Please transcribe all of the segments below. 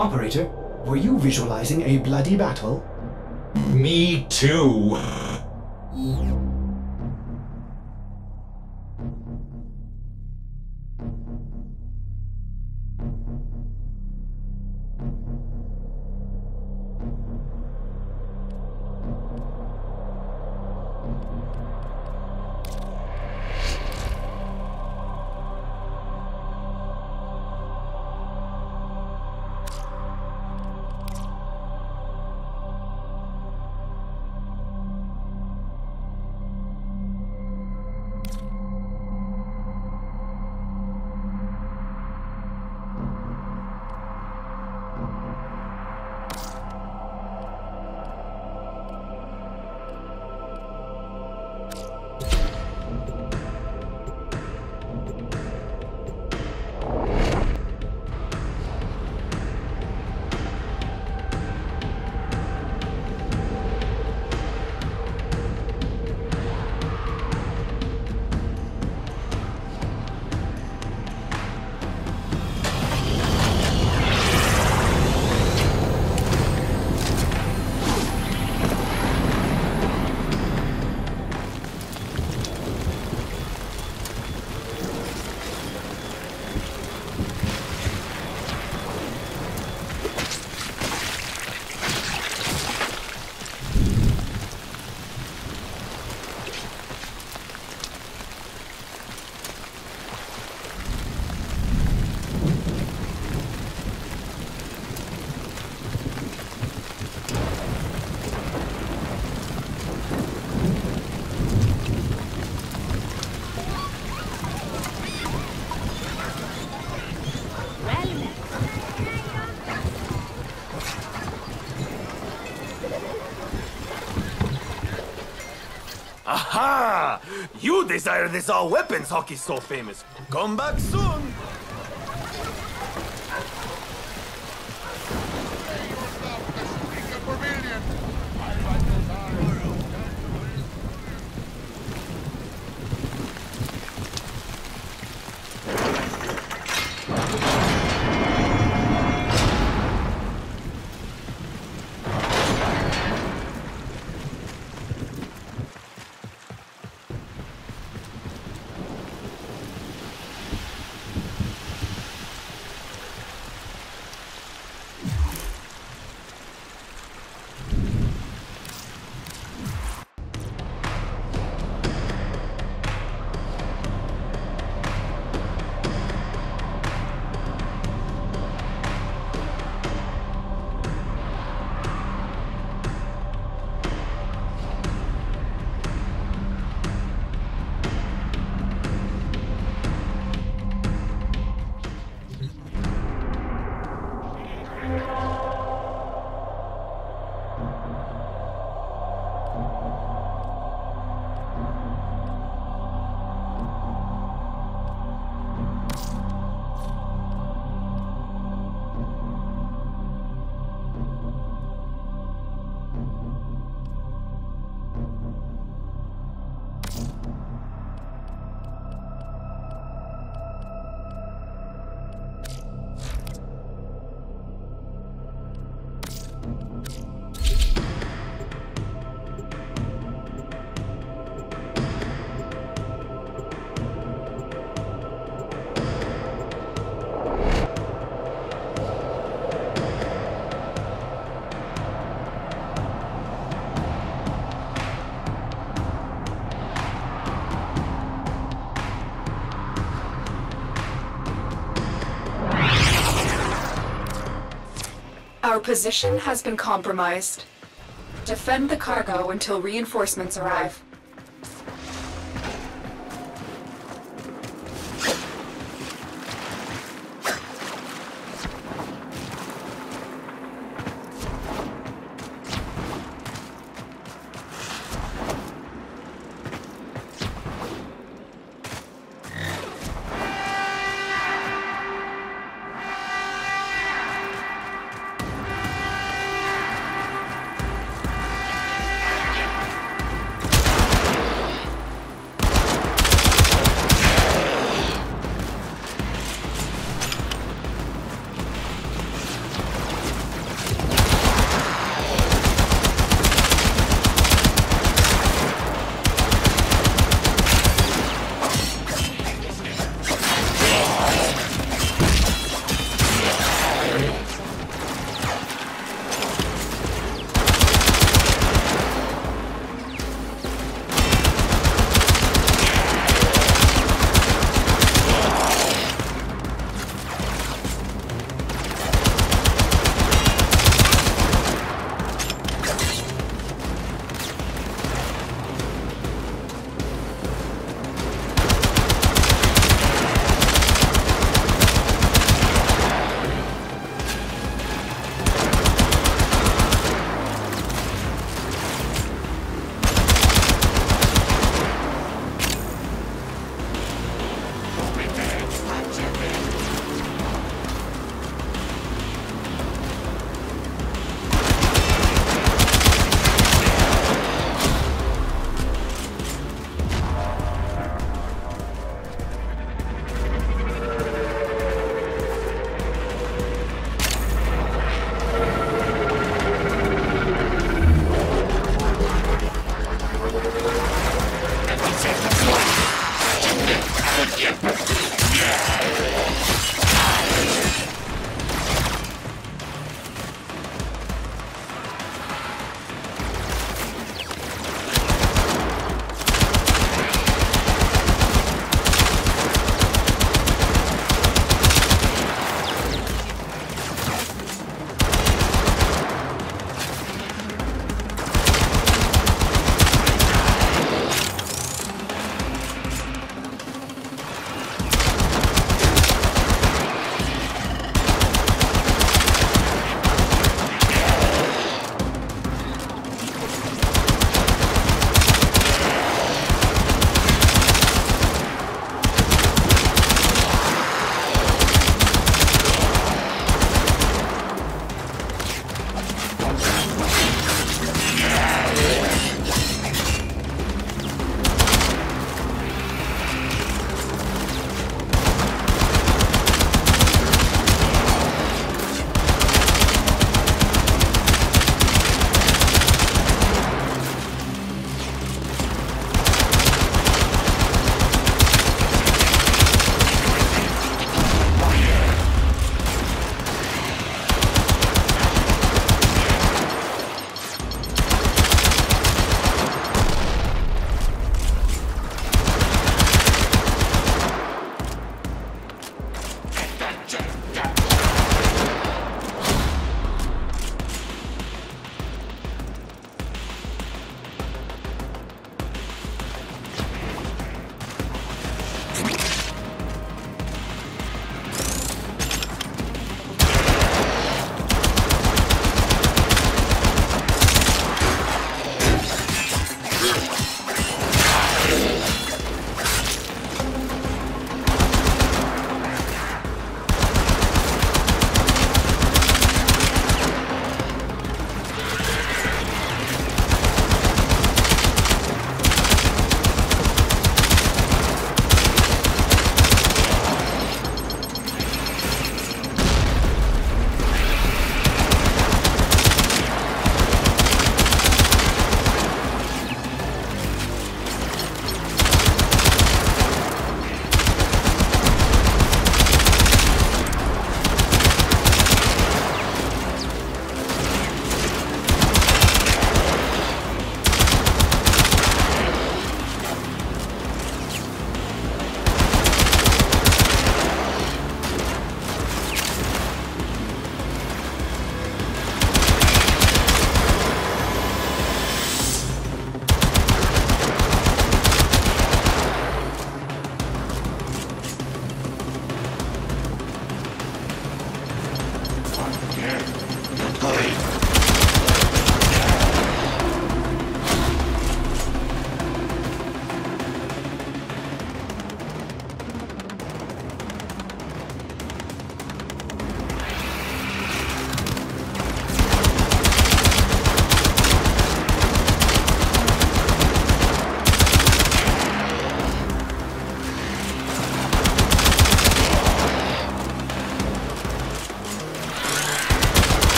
Operator, were you visualizing a bloody battle? Me too. Aha! You desire this all weapons hockey so famous. Come back soon! Our position has been compromised. Defend the cargo until reinforcements arrive.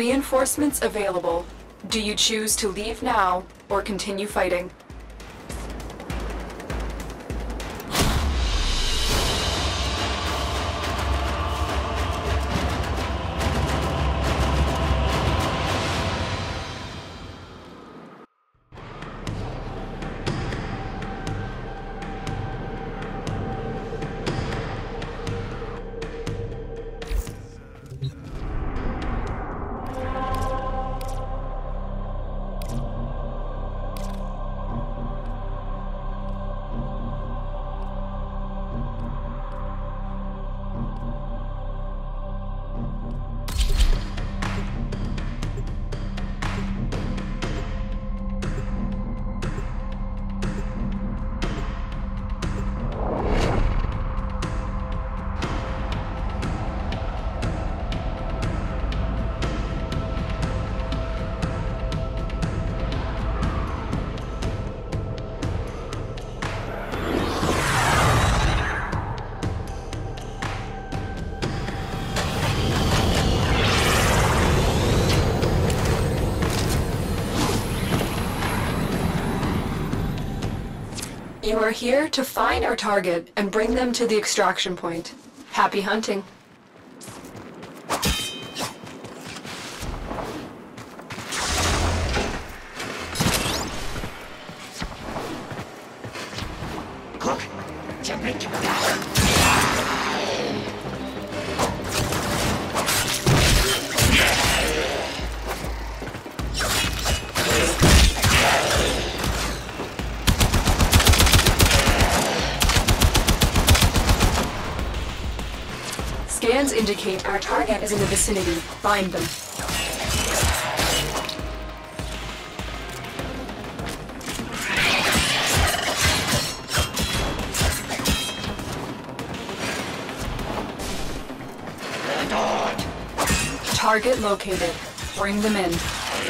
Reinforcements available. Do you choose to leave now or continue fighting? You are here to find our target and bring them to the extraction point. Happy hunting. Scans indicate our target is in the vicinity. Find them. Target located. Bring them in.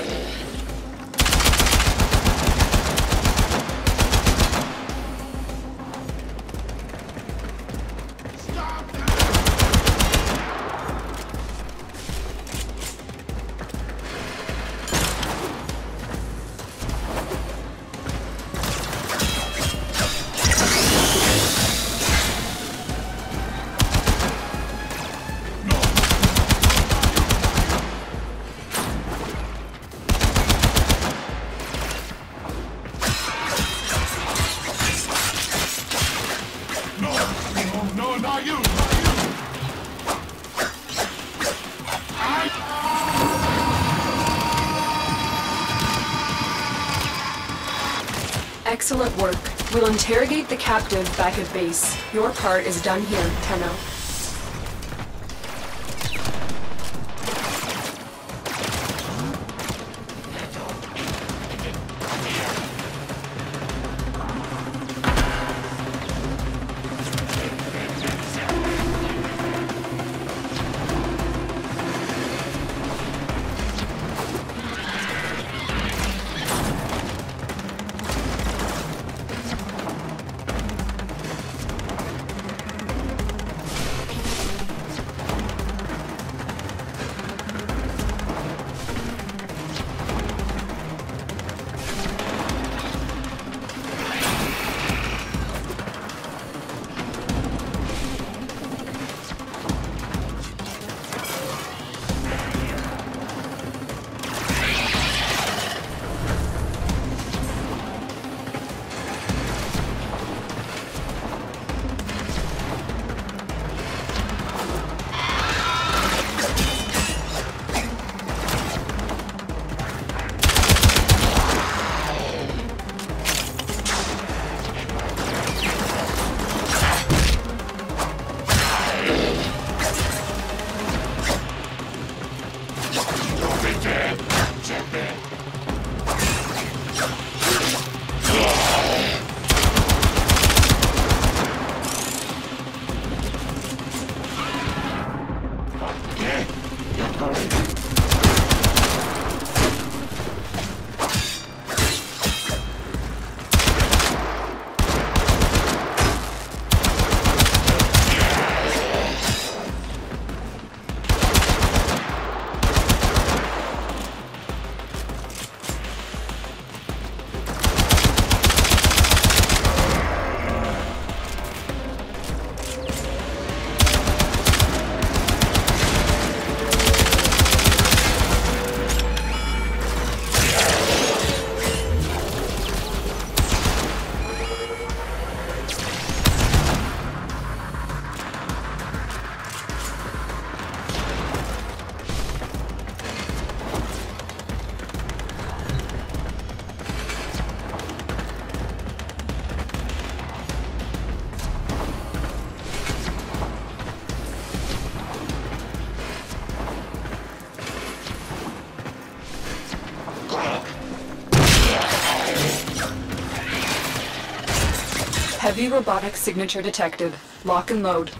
Excellent work. We'll interrogate the captive back at base. Your part is done here, Tenno. Heavy robotic signature detected. Lock and load.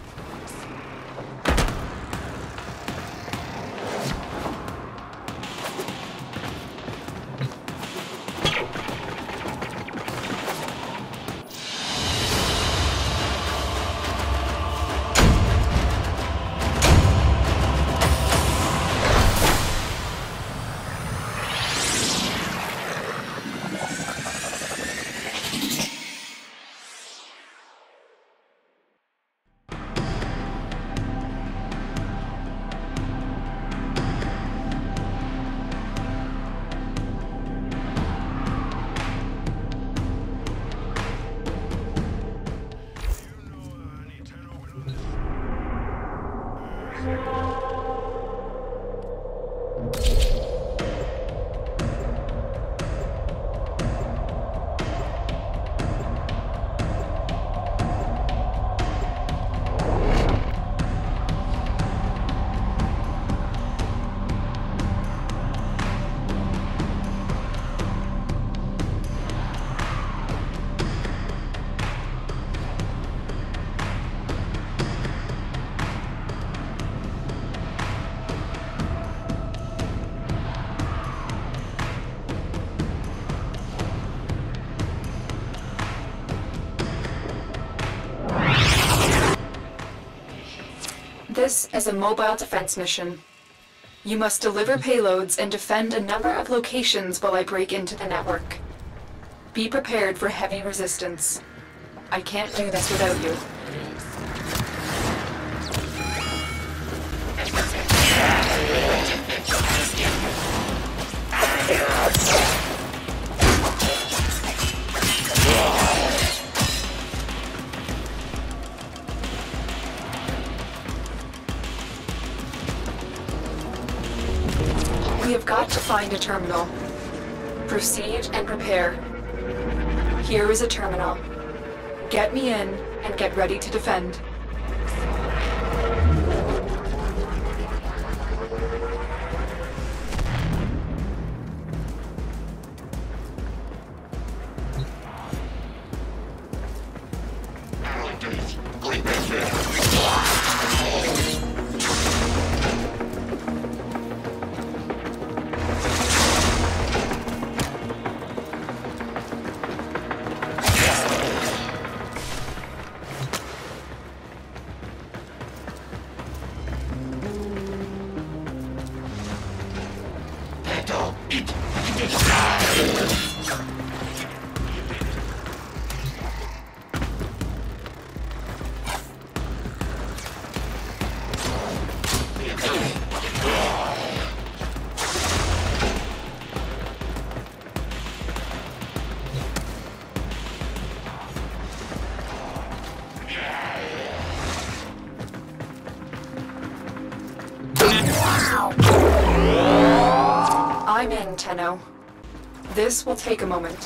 This is a mobile defense mission. You must deliver payloads and defend a number of locations while I break into the network. Be prepared for heavy resistance. I can't do this without you. We have got to find a terminal. Proceed and prepare. Here is a terminal. Get me in and get ready to defend. I'm in, Tenno. This will take a moment.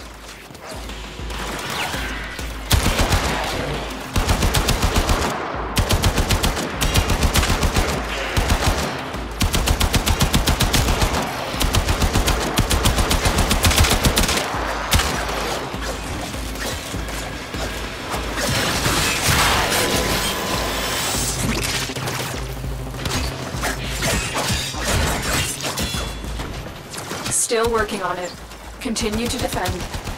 Still working on it. Continue to defend.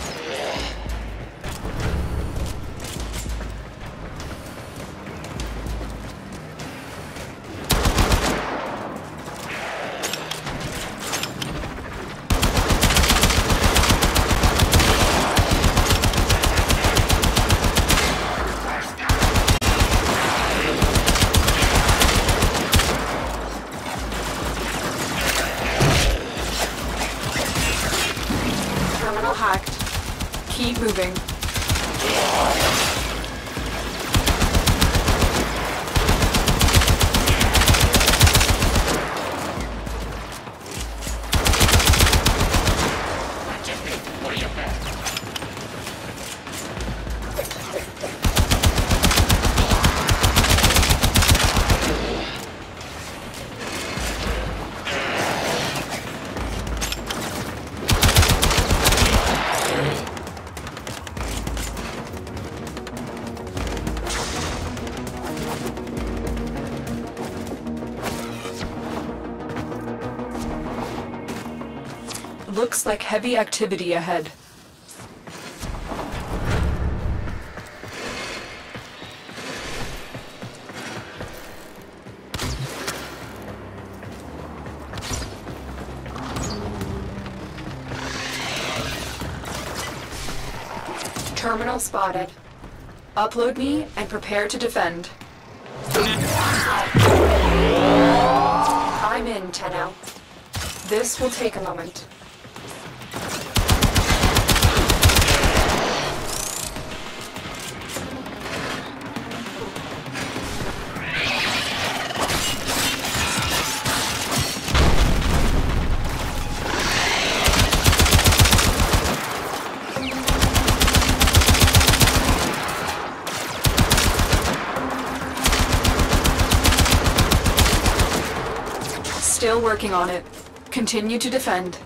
Terminal hacked. Keep moving. Looks like heavy activity ahead. Terminal spotted. Upload me and prepare to defend. I'm in, Tenno. This will take a moment. Still working on it. Continue to defend.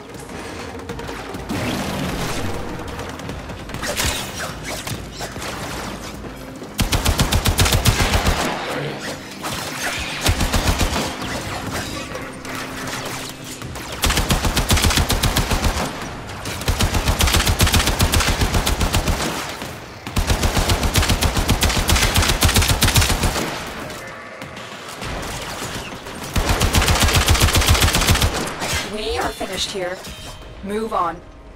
We are finished here. Move on.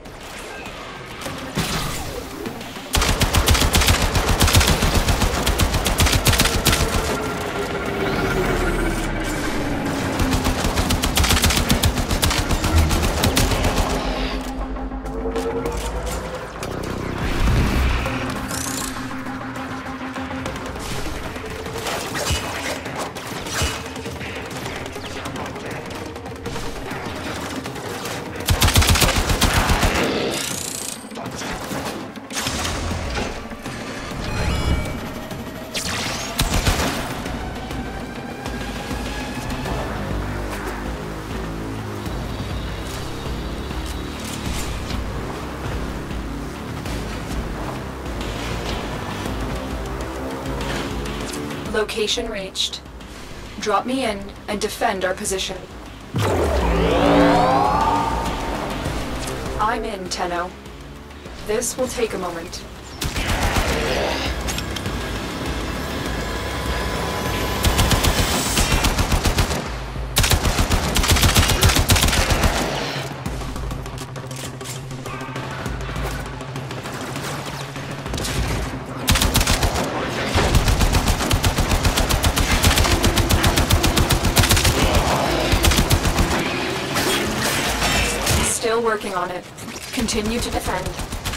Location reached. Drop me in and defend our position. I'm in, Tenno. This will take a moment. Still working on it. Continue to defend.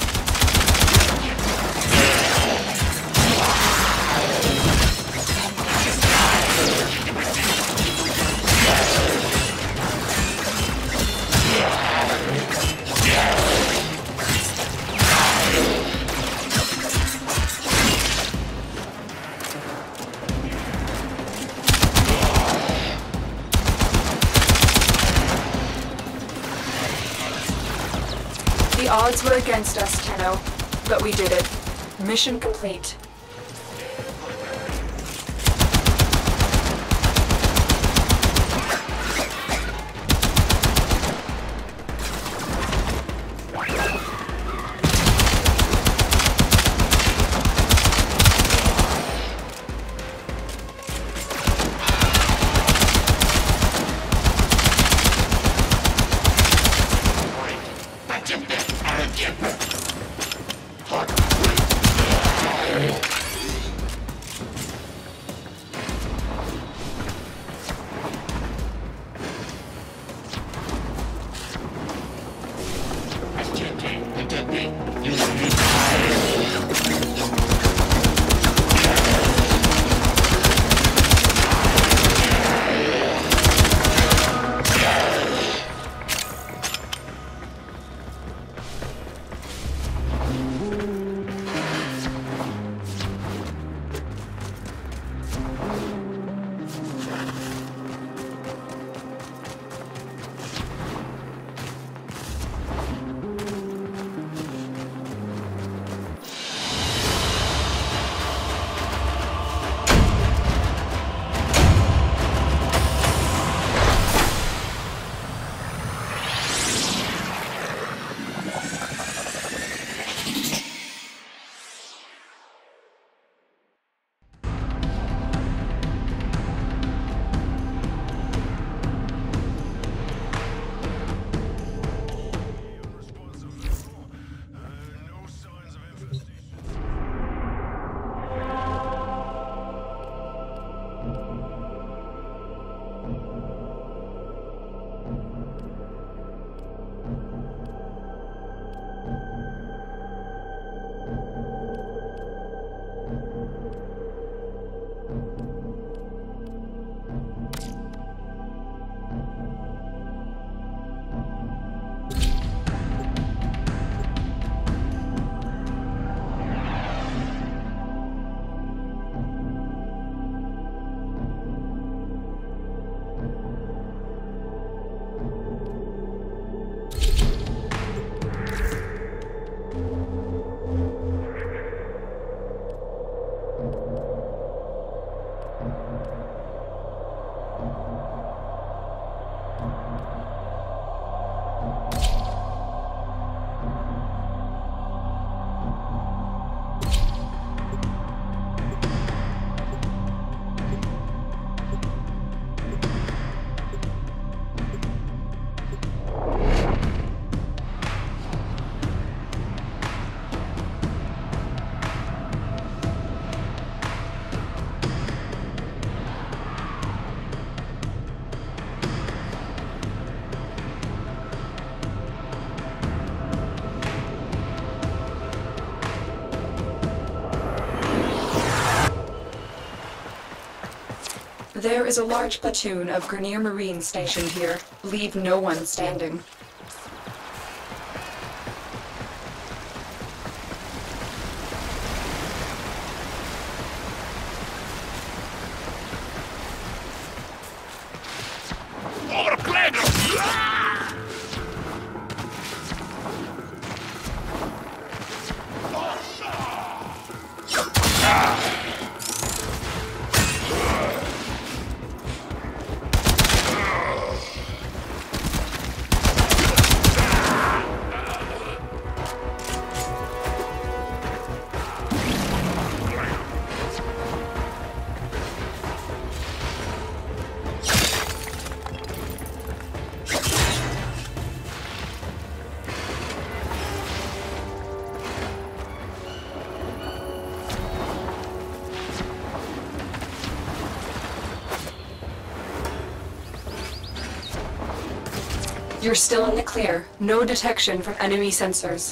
The odds were against us, Tenno, but we did it. Mission complete. Hot. There is a large platoon of Grenier Marines stationed here. Leave no one standing. You're still in the clear. No detection from enemy sensors.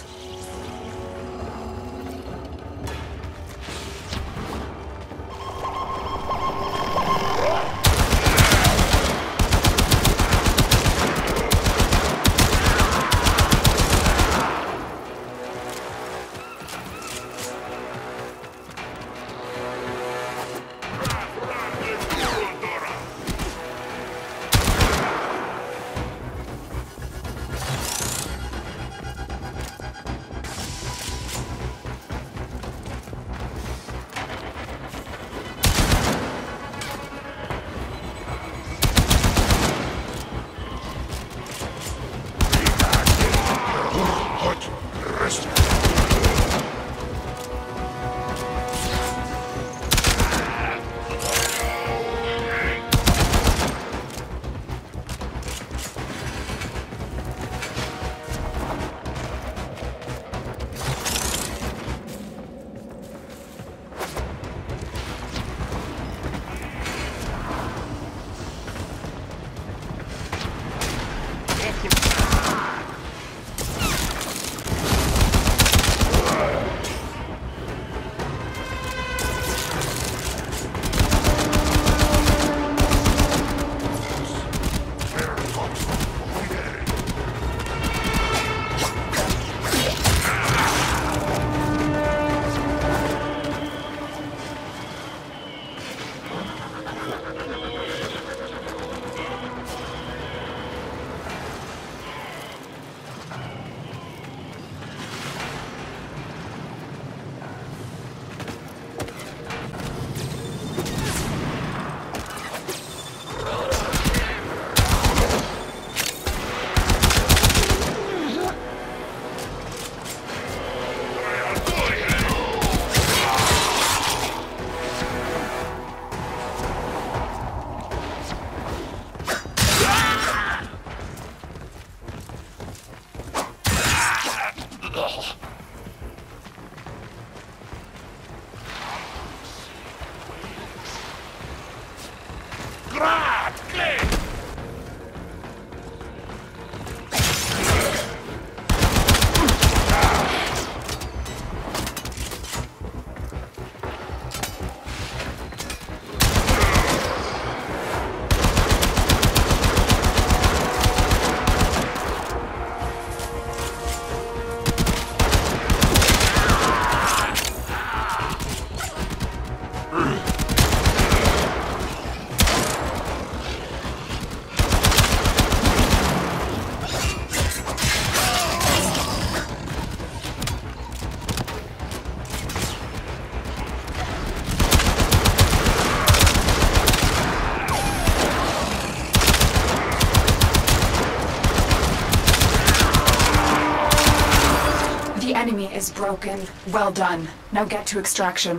is broken. Well done. Now get to extraction.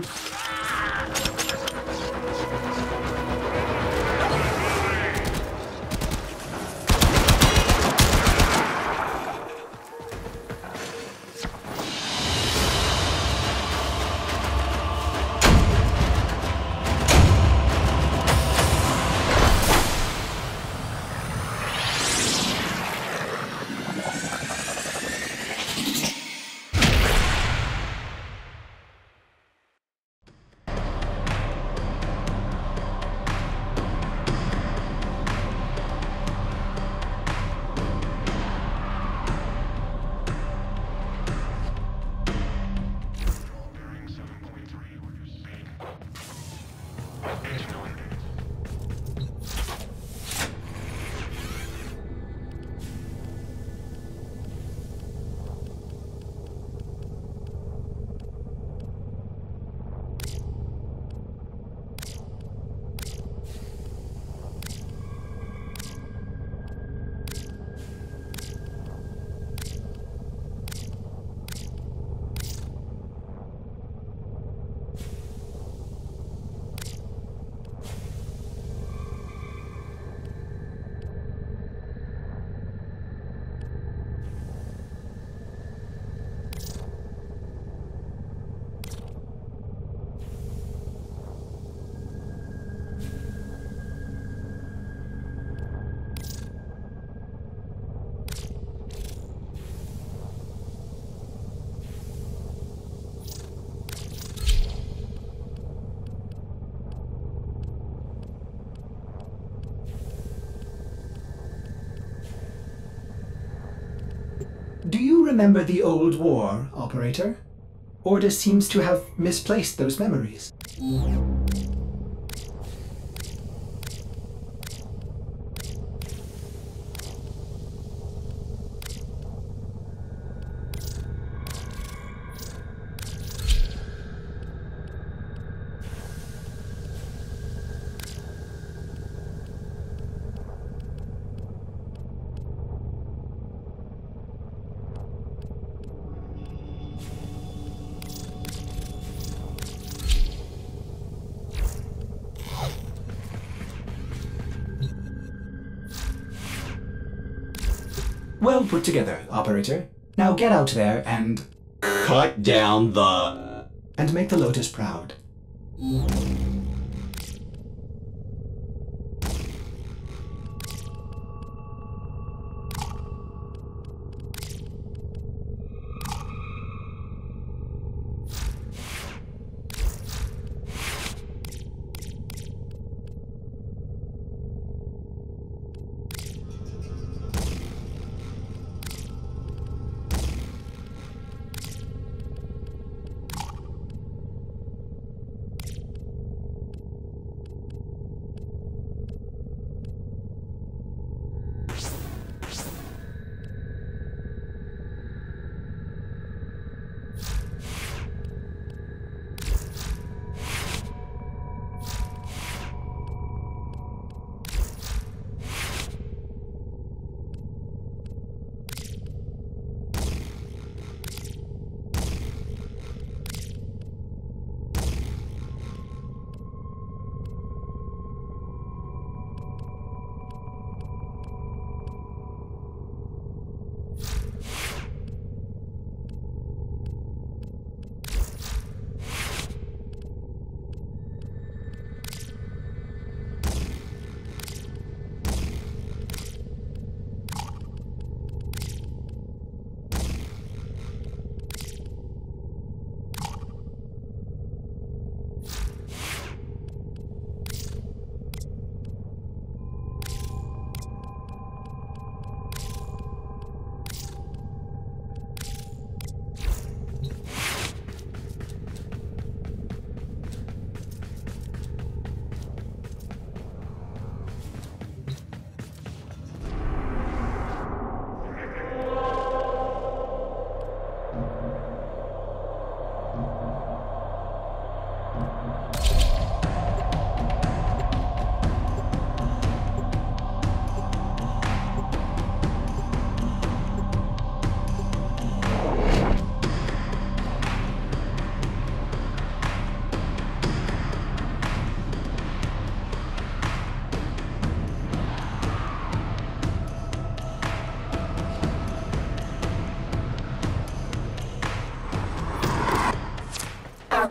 Do you remember the old war, Operator? Ordis seems to have misplaced those memories. Well put together, Operator. Now get out there and... Cut down the... and make the Lotus proud.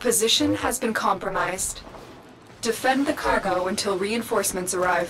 position has been compromised. Defend the cargo until reinforcements arrive.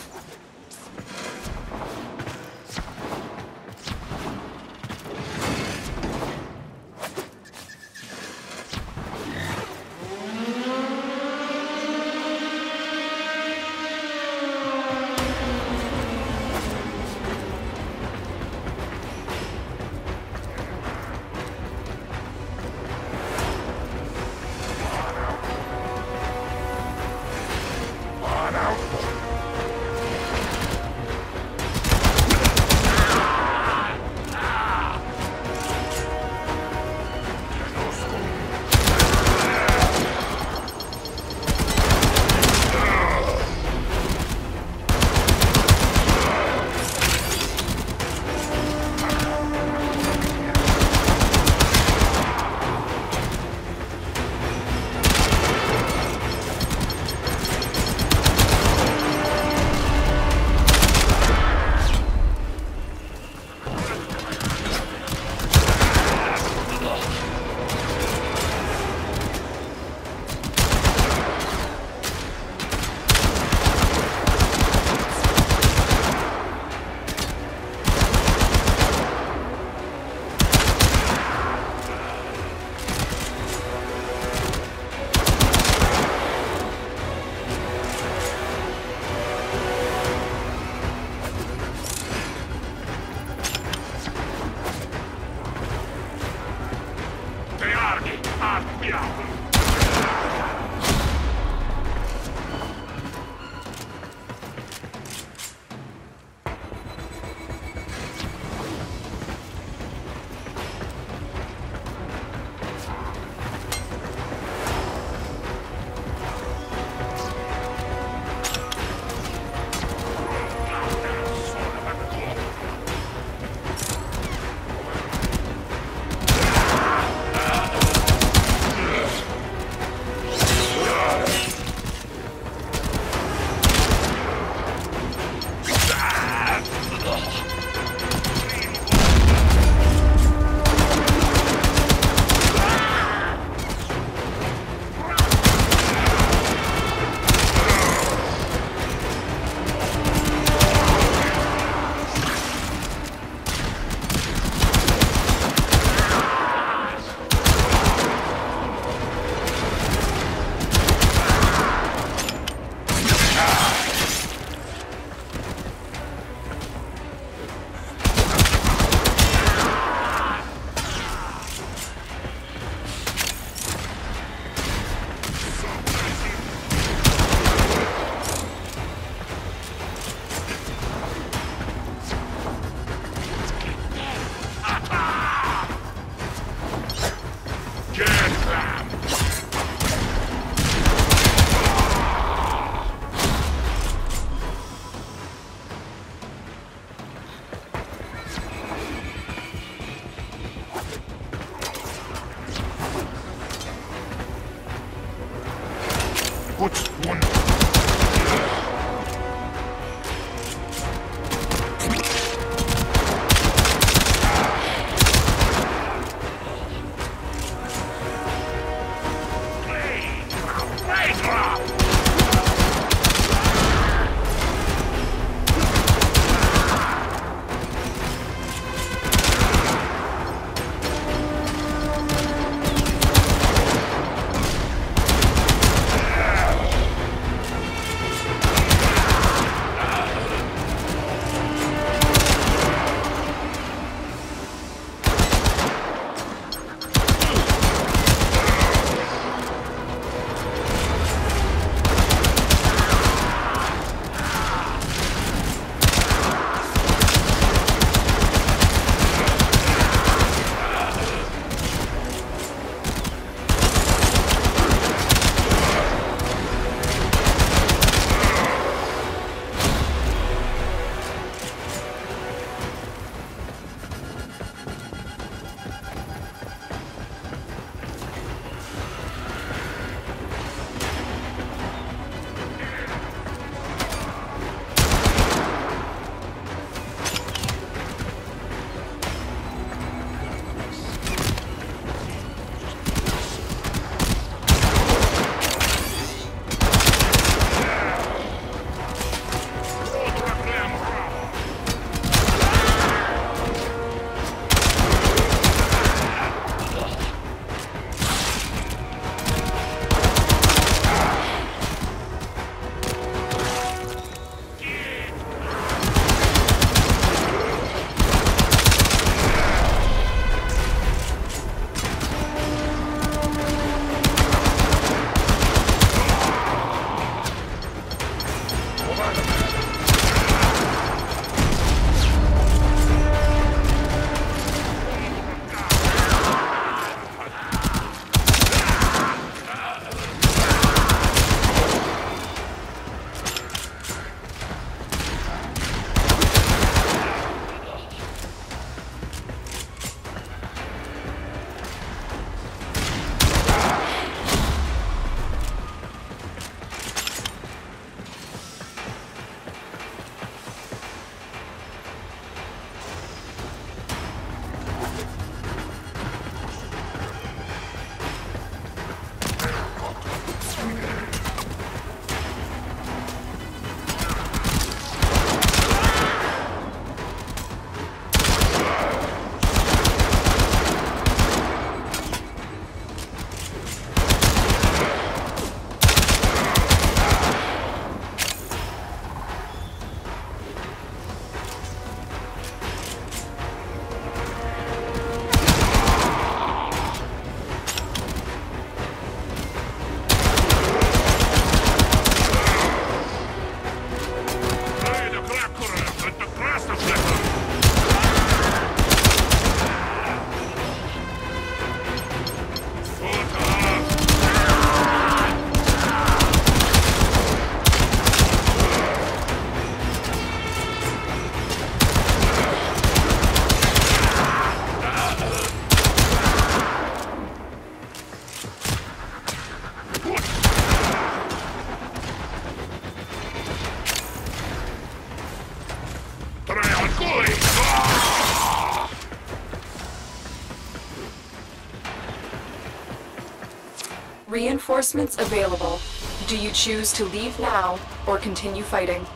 reinforcements available. Do you choose to leave now or continue fighting?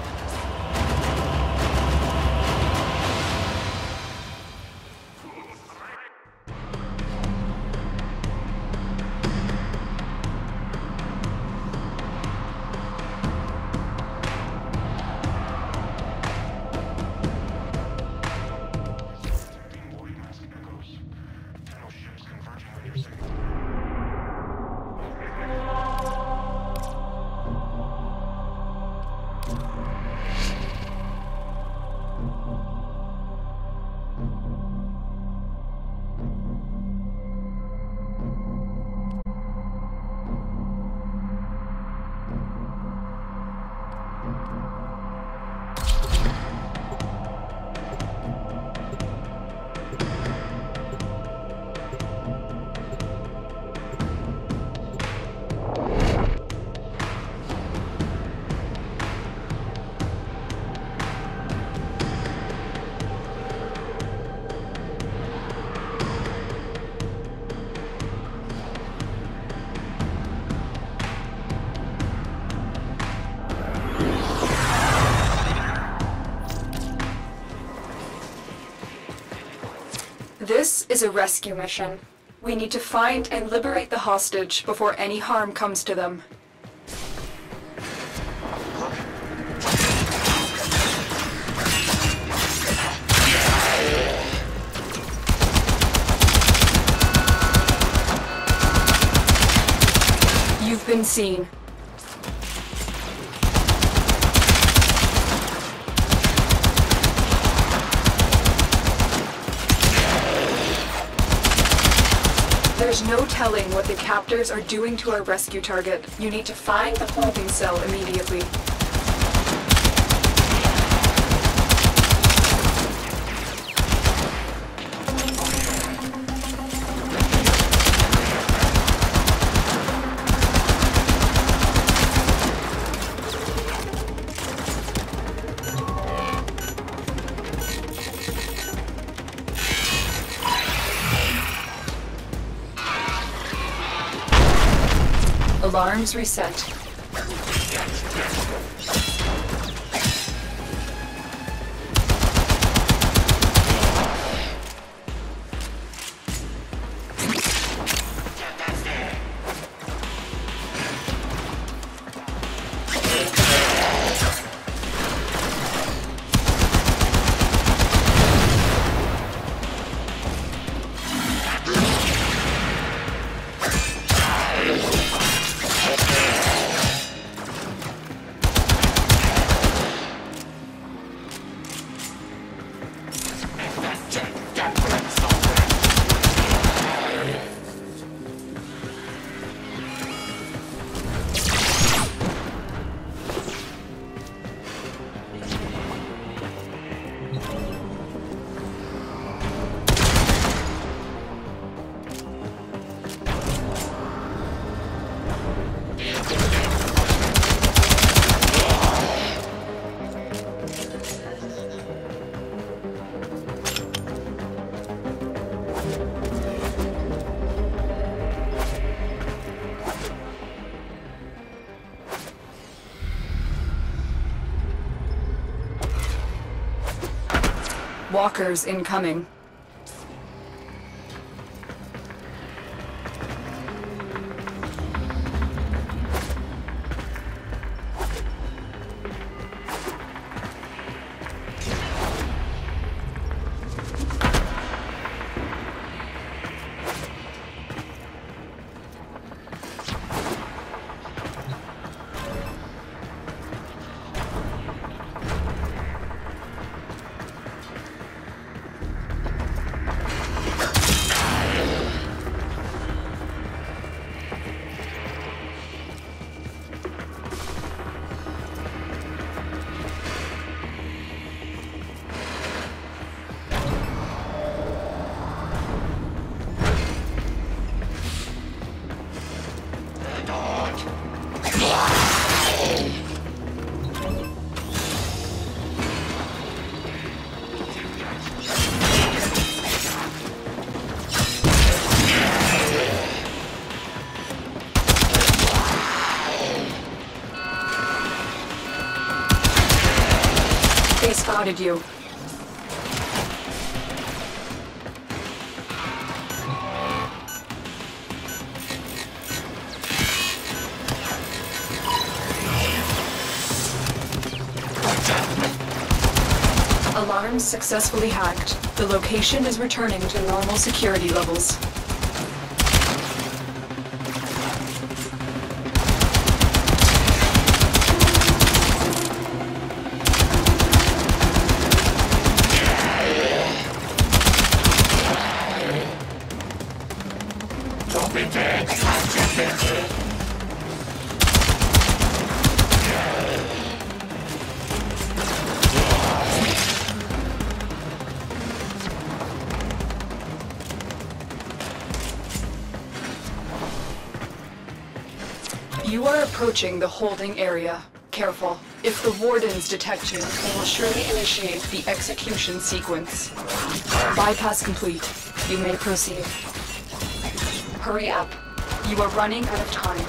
This is a rescue mission. We need to find and liberate the hostage before any harm comes to them. You've been seen. There's no telling what the captors are doing to our rescue target. You need to find the holding cell immediately. Alarms reset. Walkers incoming. spotted you. Alarms successfully hacked. The location is returning to normal security levels. Don't be dead. You are approaching the holding area. Careful. If the wardens detect you, they will surely initiate the execution sequence. Bypass complete. You may proceed. Hurry up. You are running out of time.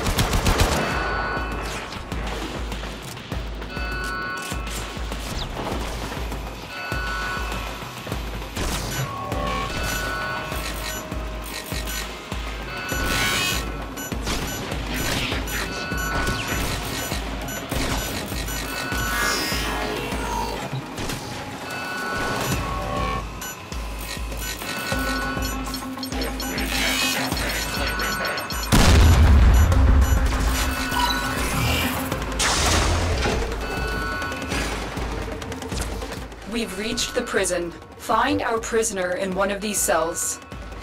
We've reached the prison. Find our prisoner in one of these cells.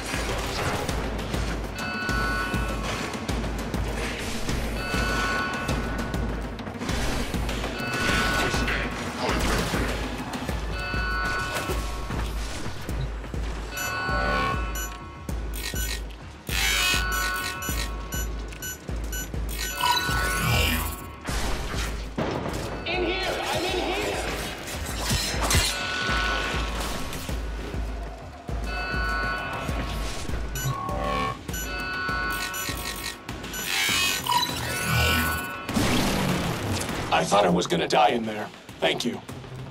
I thought I was gonna die in there. Thank you.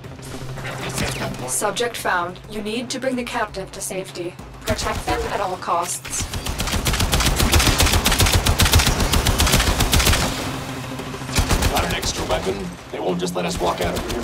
Subject found. You need to bring the captive to safety. Protect them at all costs. Got an extra weapon? They won't just let us walk out of here.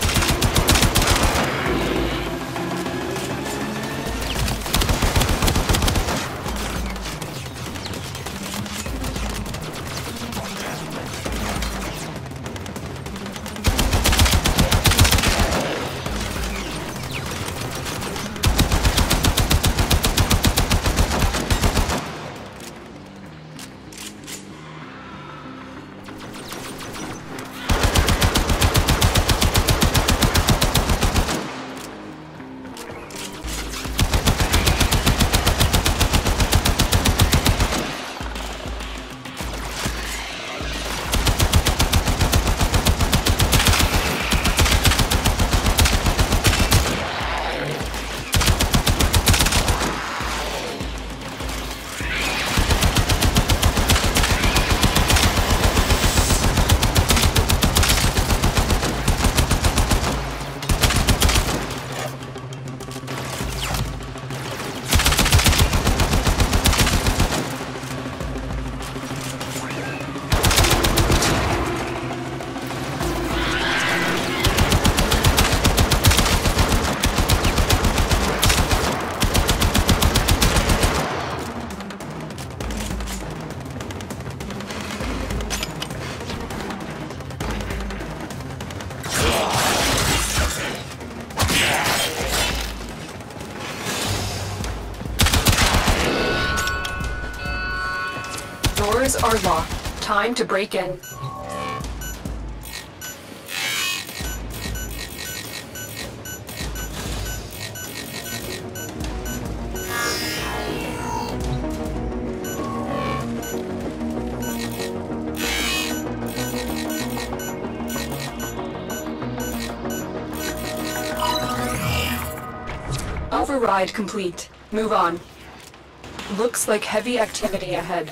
Doors are locked. Time to break in. Override complete. Move on. Looks like heavy activity ahead.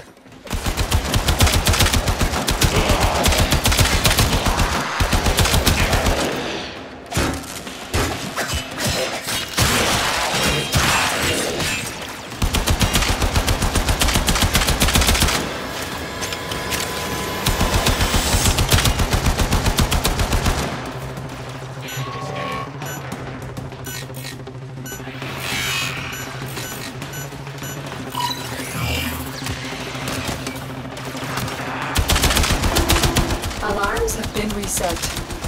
Systems have been reset.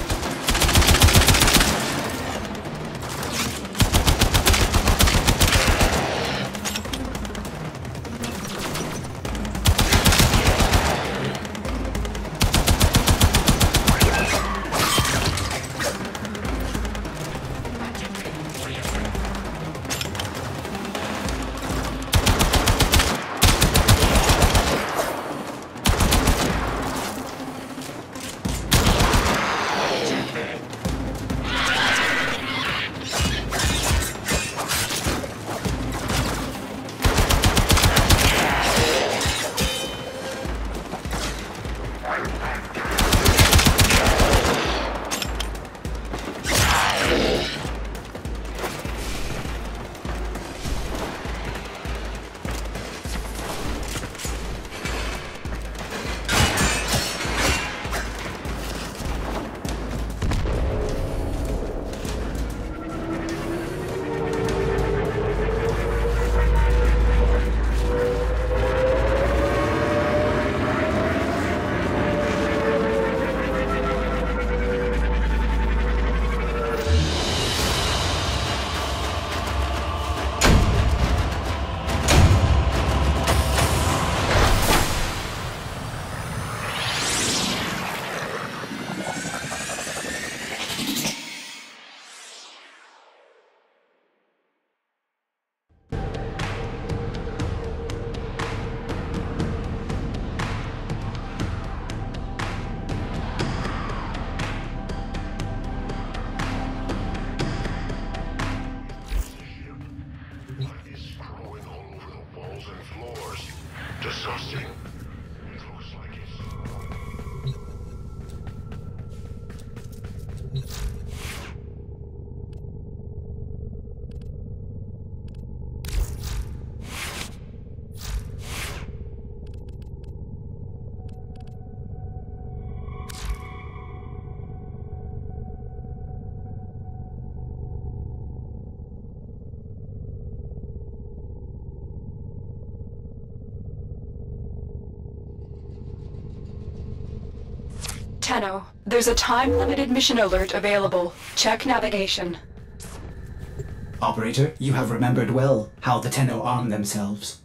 Disgusting. It looks like it's... Tenno, there's a time-limited mission alert available. Check navigation. Operator, you have remembered well how the Tenno arm themselves.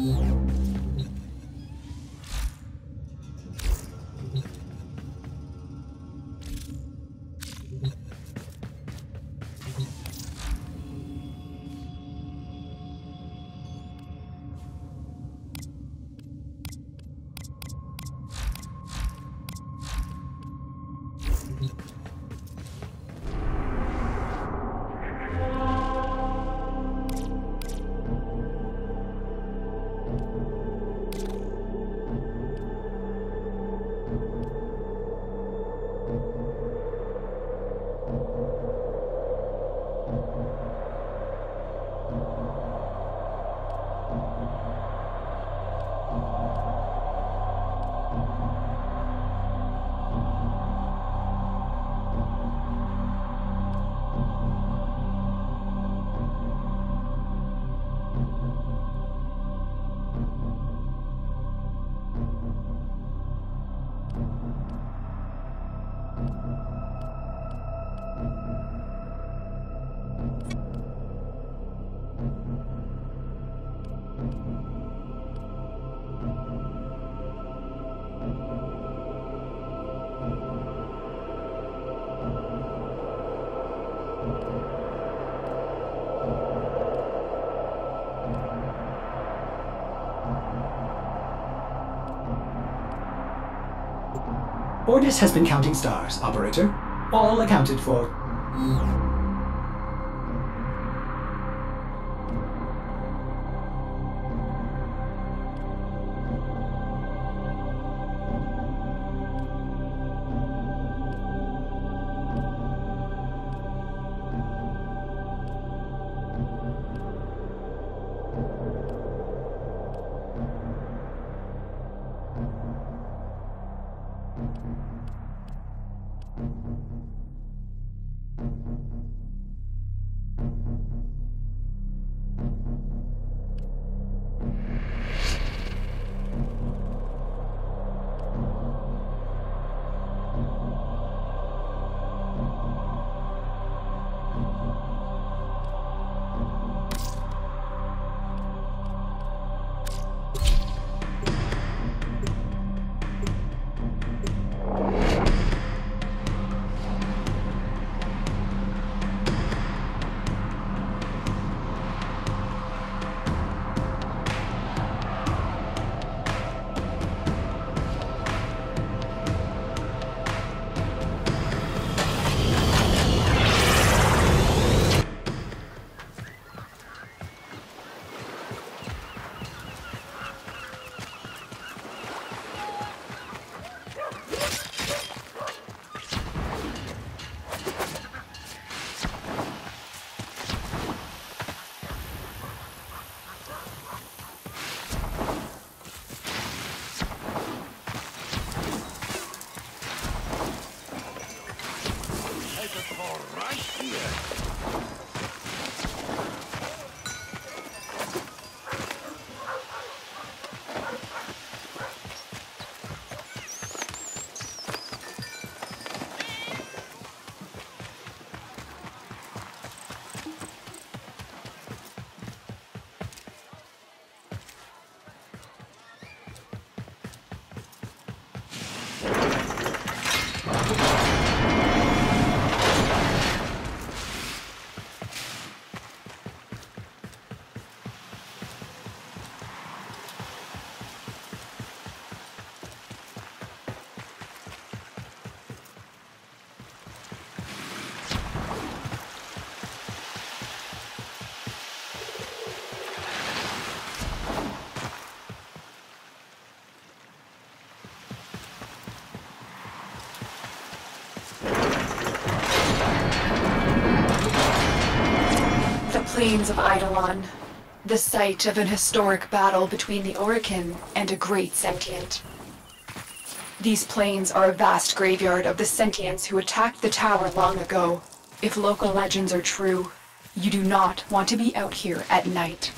Ordis has been counting stars, Operator. All accounted for. The plains of Eidolon, the site of an historic battle between the Orokin and a great sentient. These plains are a vast graveyard of the sentients who attacked the tower long ago. If local legends are true, you do not want to be out here at night.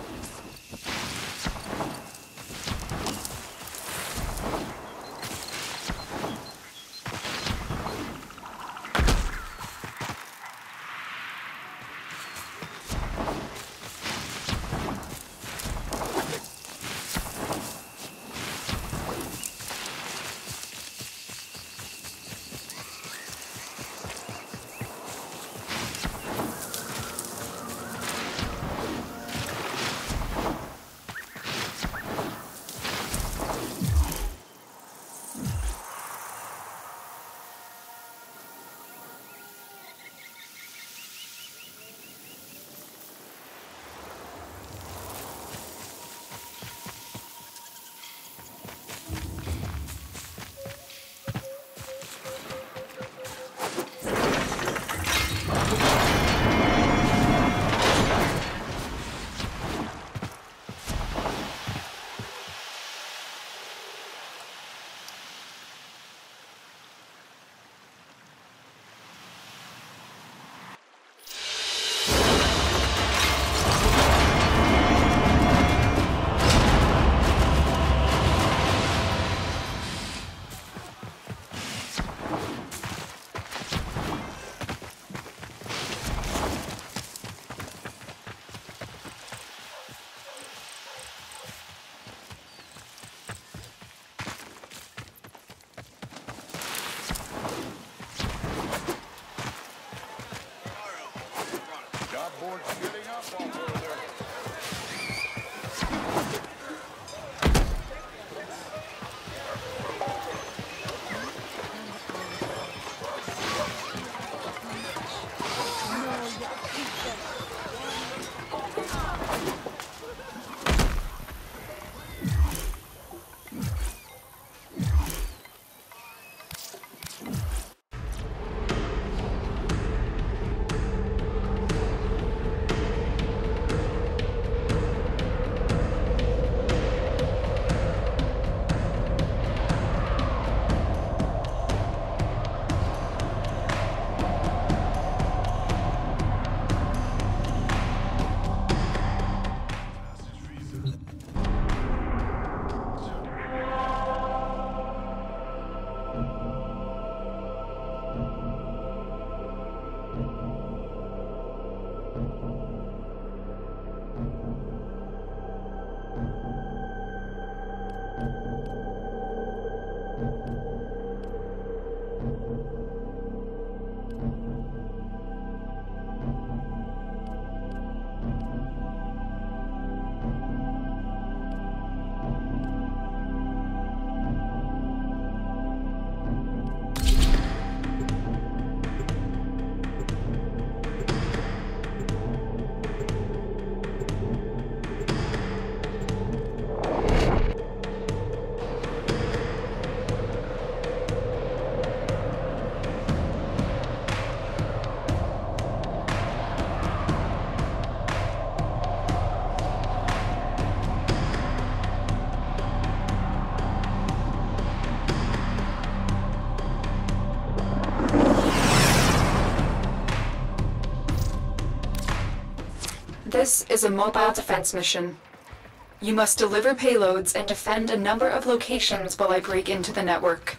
This is a mobile defense mission. You must deliver payloads and defend a number of locations while I break into the network.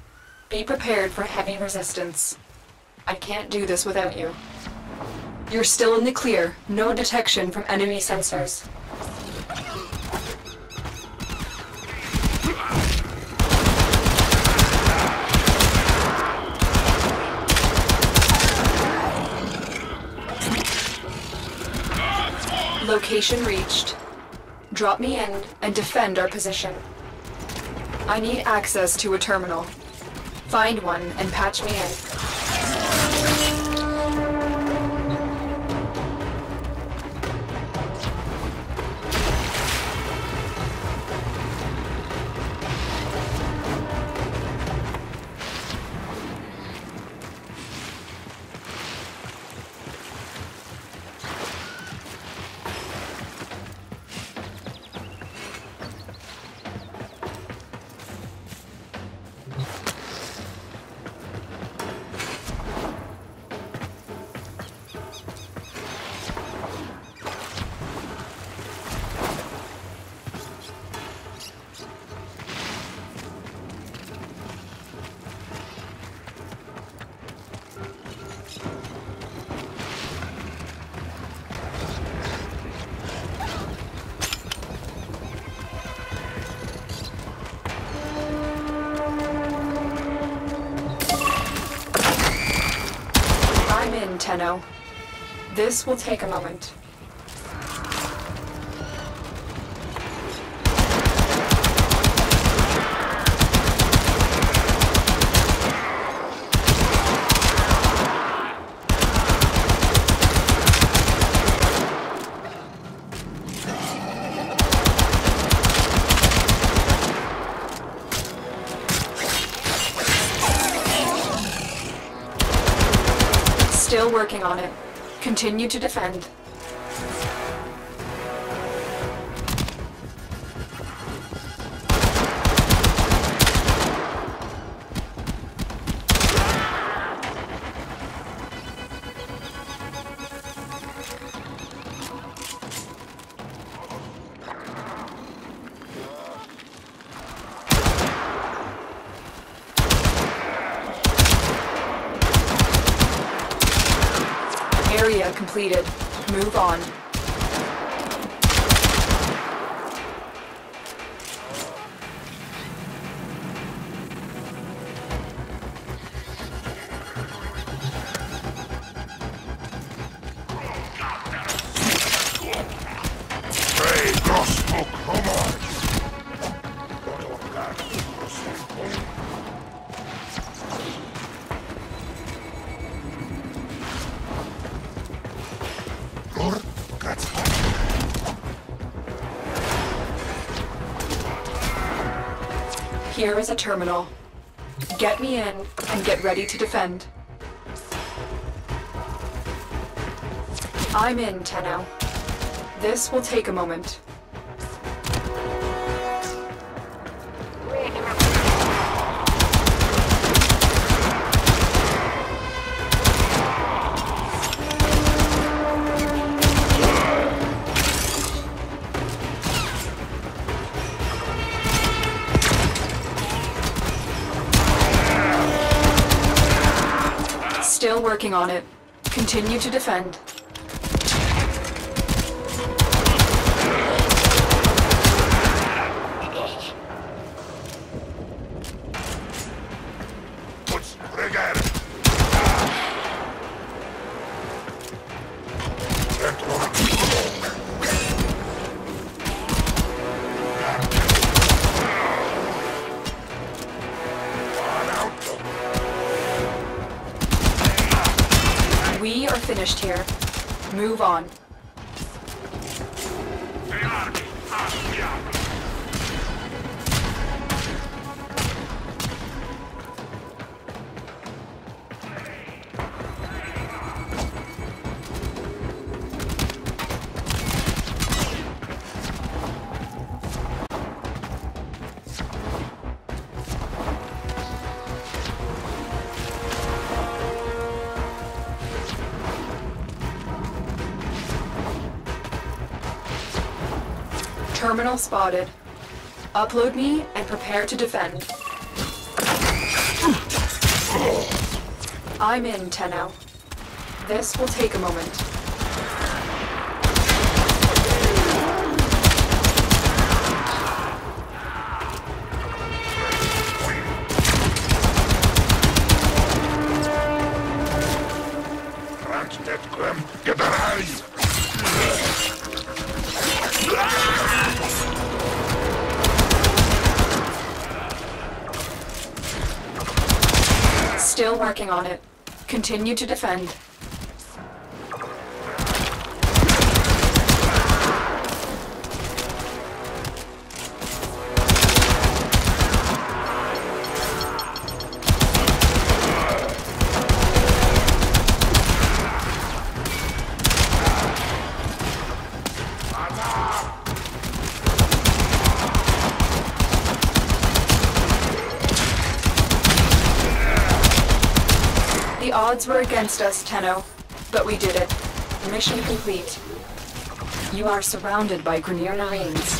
Be prepared for heavy resistance. I can't do this without you. You're still in the clear. No detection from enemy sensors. Location reached. Drop me in and defend our position. I need access to a terminal. Find one and patch me in. Tenno. This will take a moment. Still working on it. Continue to defend. Area completed. Move on. Hey, gospel, come on! Here is a terminal. Get me in and get ready to defend. I'm in, Tenno. This will take a moment. Still working on it. Continue to defend. We are finished here. Move on. Terminal spotted. Upload me and prepare to defend. I'm in, Tenno. This will take a moment. Still working on it. Continue to defend. The odds were against us, Tenno, but we did it. Mission complete. You are surrounded by Grineer Marines.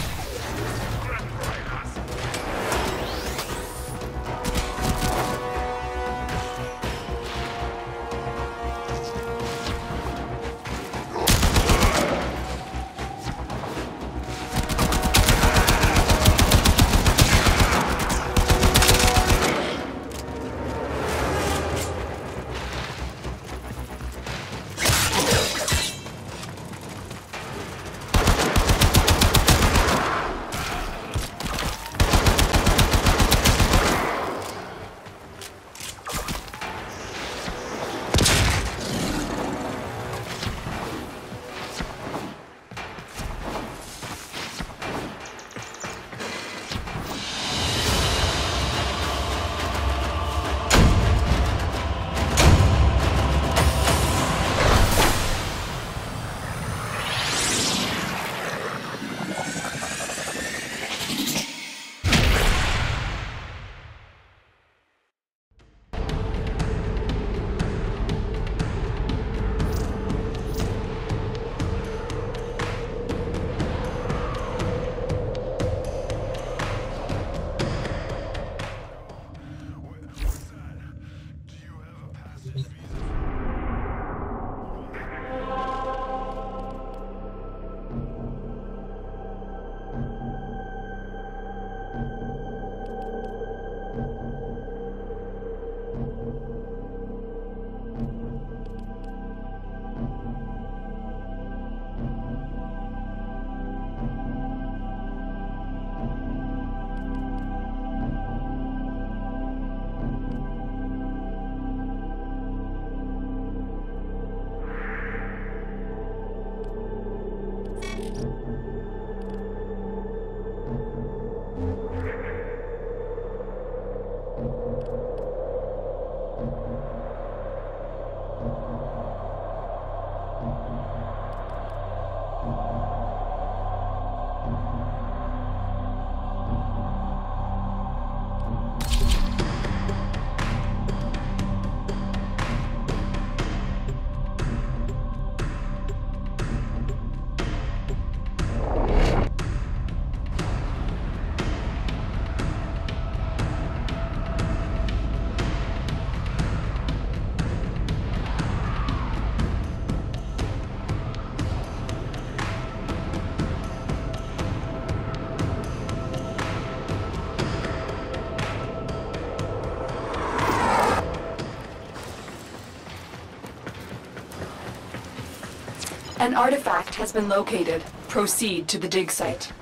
An artifact has been located. Proceed to the dig site.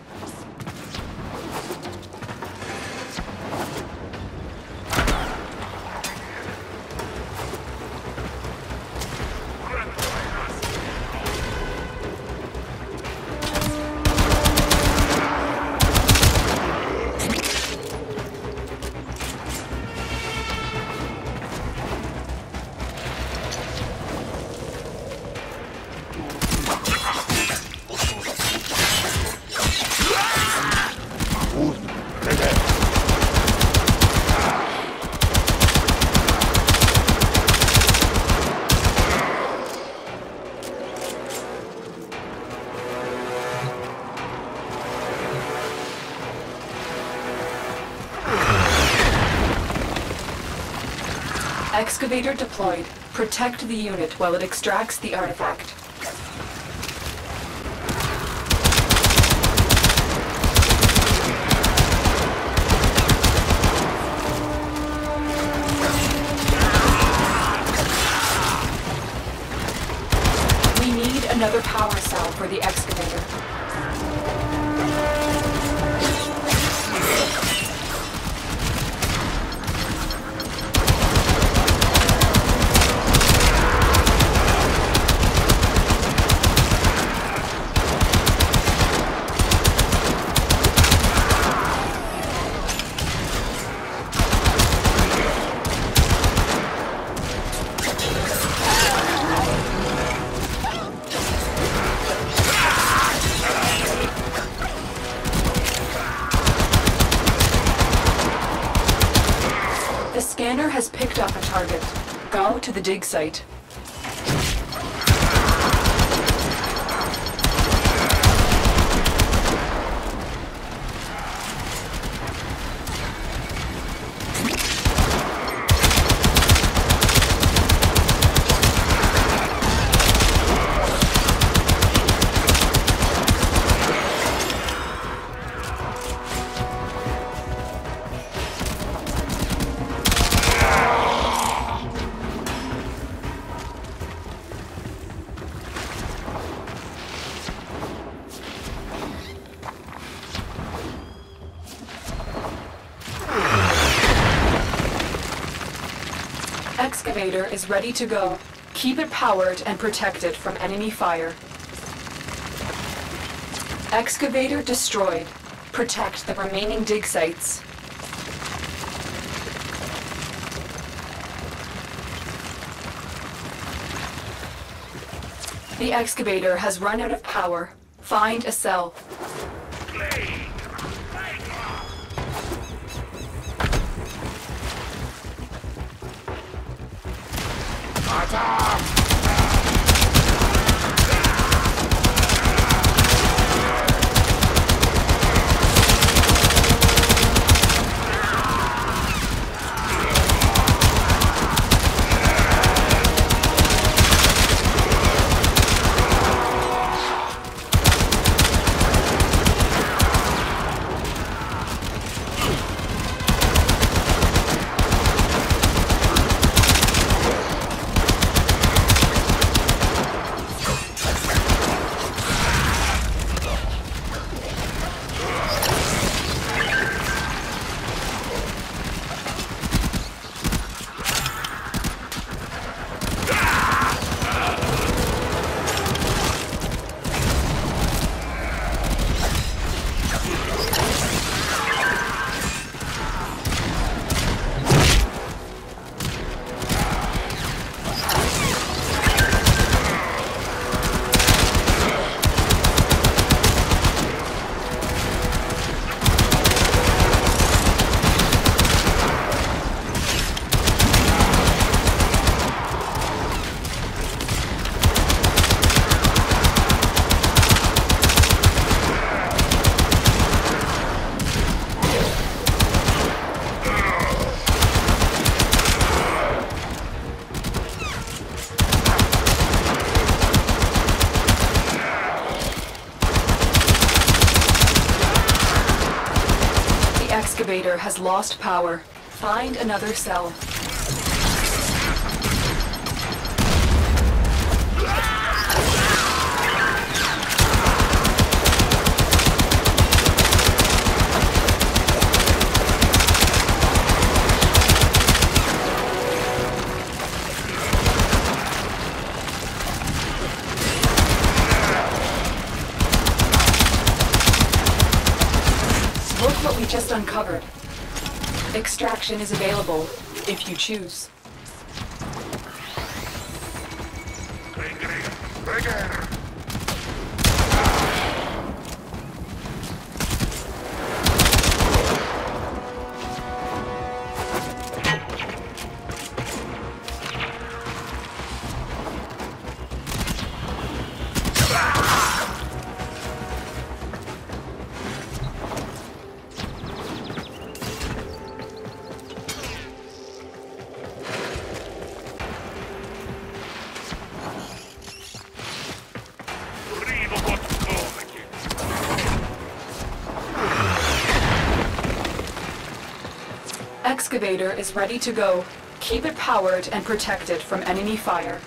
Excavator deployed. Protect the unit while it extracts the artifact. We need another power cell for the excavator. The scanner has picked up a target. Go to the dig site. Excavator is ready to go. Keep it powered and protected from enemy fire. Excavator destroyed. Protect the remaining dig sites. The excavator has run out of power. Find a cell. Excavator has lost power. Find another cell. just uncovered. Extraction is available, if you choose. Trigger! Excavator is ready to go. Keep it powered and protected from enemy fire.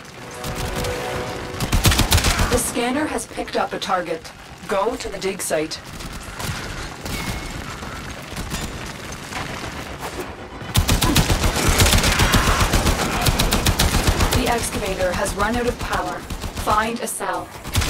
The scanner has picked up a target. Go to the dig site. The excavator has run out of power. Find a cell.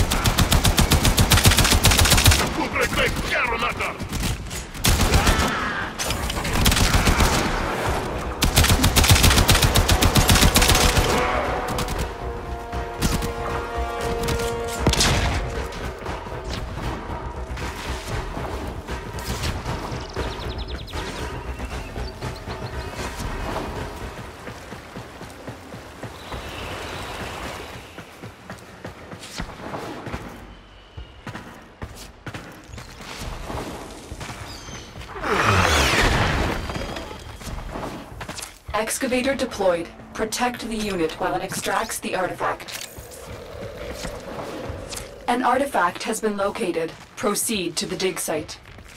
Excavator deployed. Protect the unit while it extracts the artifact. An artifact has been located. Proceed to the dig site.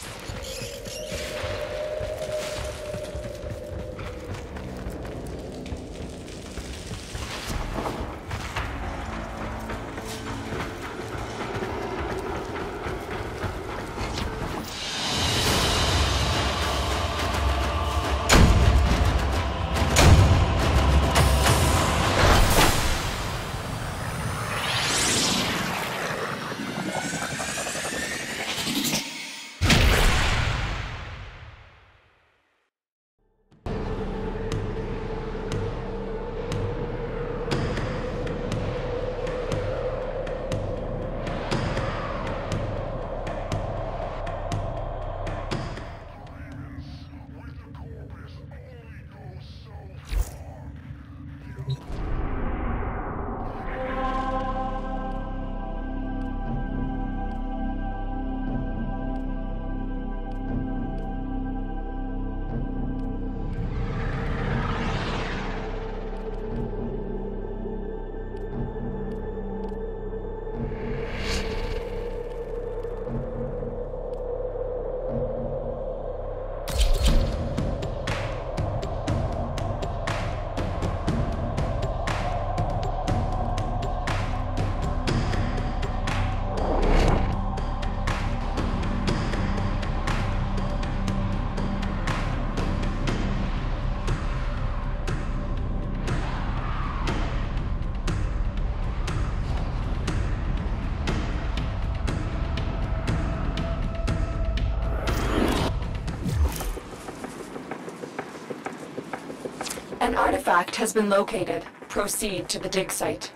An artifact has been located. Proceed to the dig site.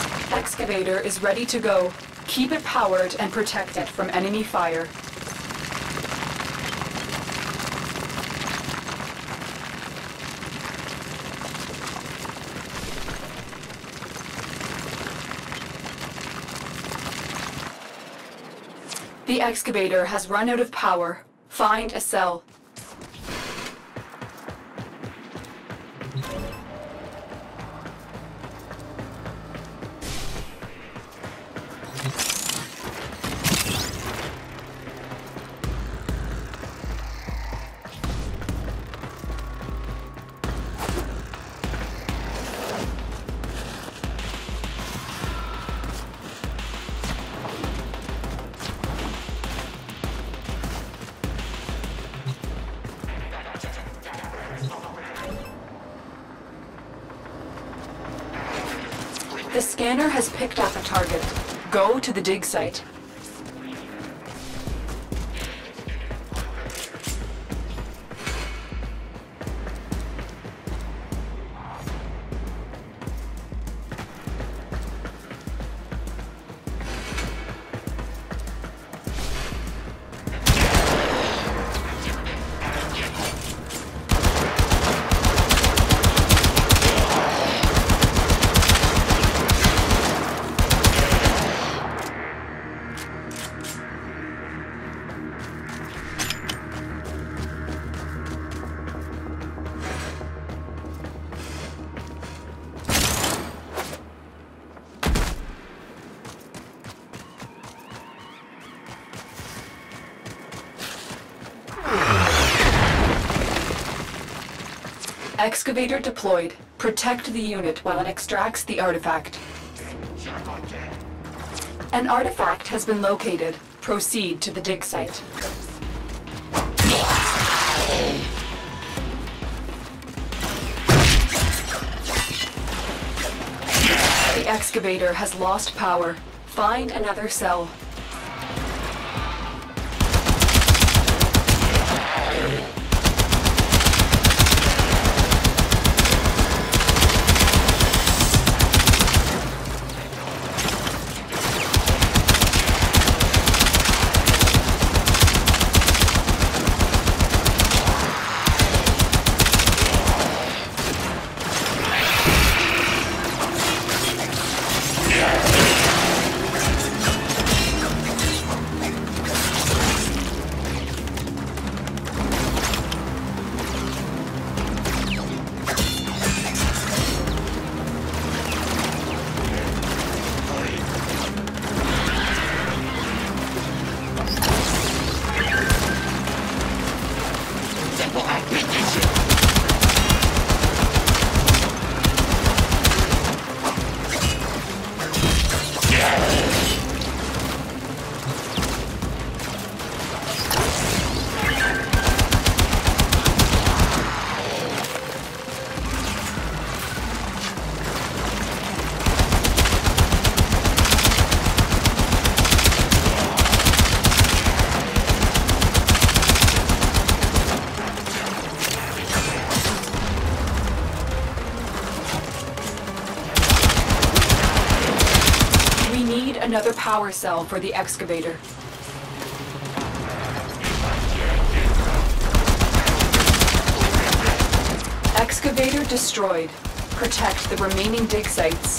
Excavator is ready to go. Keep it powered and protected from enemy fire. The excavator has run out of power. Find a cell. The scanner has picked up a target. Go to the dig site. Excavator deployed. Protect the unit while it extracts the artifact. An artifact has been located. Proceed to the dig site. The excavator has lost power. Find another cell. Another power cell for the excavator. Excavator destroyed. Protect the remaining dig sites.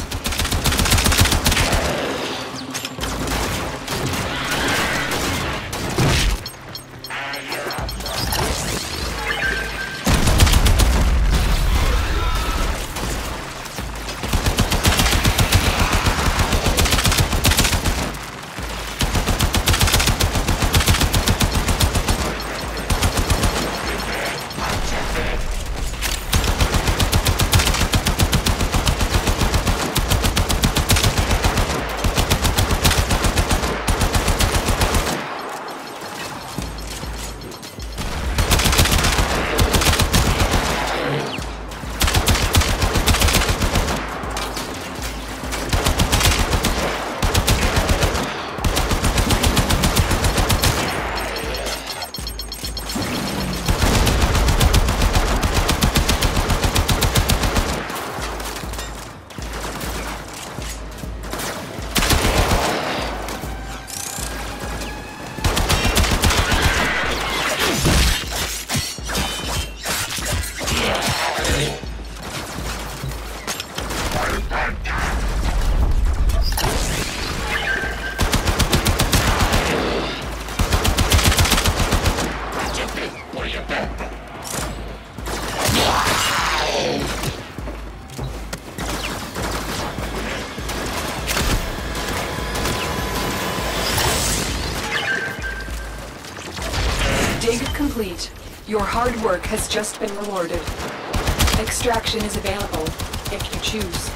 complete. Your hard work has just been rewarded. Extraction is available, if you choose.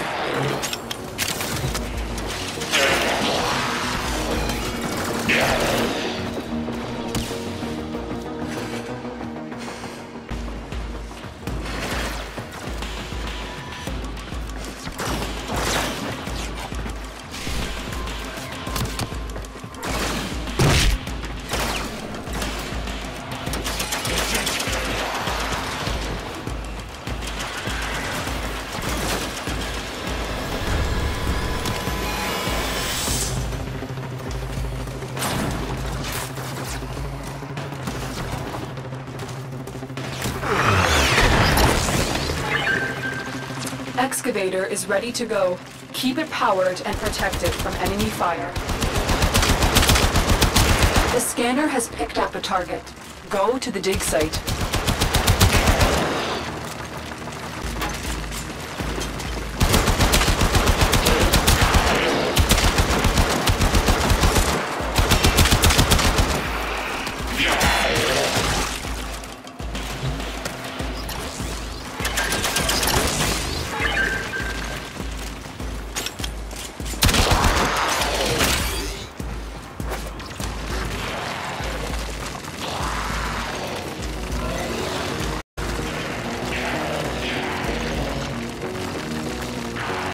Excavator is ready to go. Keep it powered and protected from enemy fire. The scanner has picked up a target. Go to the dig site.